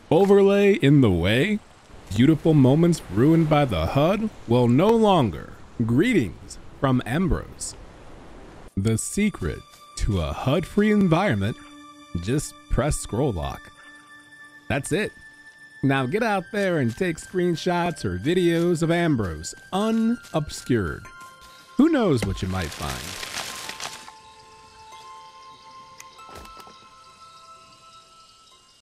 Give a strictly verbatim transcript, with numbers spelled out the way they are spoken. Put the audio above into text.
Overlay in the way? Beautiful moments ruined by the H U D? Well, no longer. Greetings from Ambros. The secret to a H U D-free environment, just press scroll lock. That's it. Now get out there and take screenshots or videos of Ambros unobscured. Who knows what you might find?